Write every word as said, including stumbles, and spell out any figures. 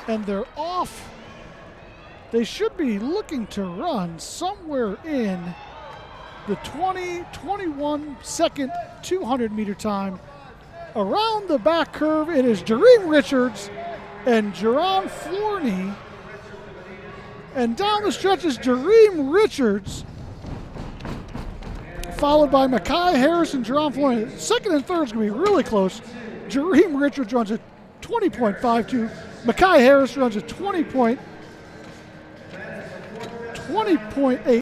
and they're off. They should be looking to run somewhere in the twenty twenty-one second two hundred meter time. Around the back curve, it is Jereem Richards and Jerron Florney. And down the stretch is Jereem Richards, followed by Makai Harris and Jerron Florney. Second and third is going to be really close. Jereem Richards runs a twenty point five two. Makai Harris runs a twenty point eight.